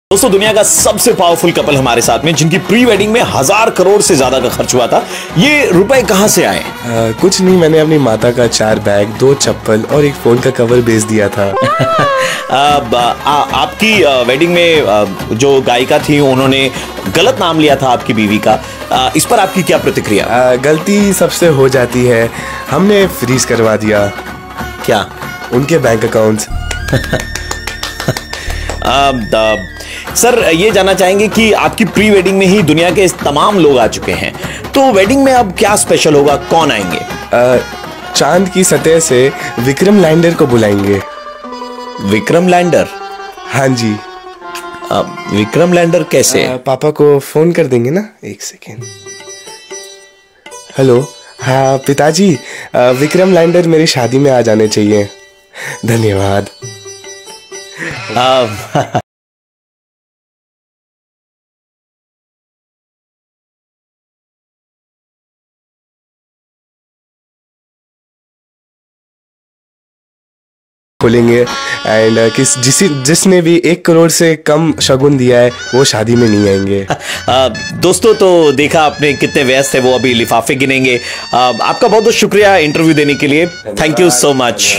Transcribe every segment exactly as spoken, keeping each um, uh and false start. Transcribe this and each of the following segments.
दोस्तों, दुनिया का सबसे पावरफुल कपल हमारे साथ में, जिनकी प्री वेडिंग में हजार करोड़ से ज्यादा का खर्च हुआ था। ये रुपए कहां से आए? आ, कुछ नहीं, मैंने अपनी माता का चार बैग, दो चप्पल और एक फोन का कवर बेच दिया था। आ, आ, आपकी वेडिंग में जो गायिका थी, उन्होंने गलत नाम लिया था आपकी बीवी का। आ, इस पर आपकी क्या प्रतिक्रिया? आ, गलती सबसे हो जाती है, हमने फ्रीज करवा दिया। क्या? उनके बैंक अकाउंट्स। सर, ये जानना चाहेंगे कि आपकी प्री वेडिंग में ही दुनिया के तमाम लोग आ चुके हैं, तो वेडिंग में अब क्या स्पेशल होगा? कौन आएंगे? आ, चांद की सतह से विक्रम लैंडर को बुलाएंगे। विक्रम लैंडर? हाँ जी। आ, विक्रम लैंडर कैसे? आ, पापा को फोन कर देंगे ना, एक सेकेंड। हेलो। हाँ पिताजी, आ, विक्रम लैंडर मेरी शादी में आ जाने चाहिए। धन्यवाद। आ, खोलेंगे एंड किस जिस जिसने भी एक करोड़ से कम शगुन दिया है वो शादी में नहीं आएंगे। आ, दोस्तों, तो देखा आपने कितने व्यस्त है वो, अभी लिफाफे गिनेंगे। आ, आपका बहुत बहुत शुक्रिया इंटरव्यू देने के लिए। Thank you so much.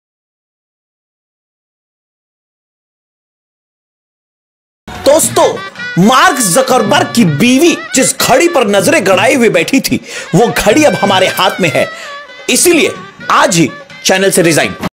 दोस्तों, मार्क जकरबर्ग की बीवी जिस घड़ी पर नजरें गड़ाए हुए बैठी थी, वो घड़ी अब हमारे हाथ में है। इसीलिए आज ही चैनल से रिजाइन।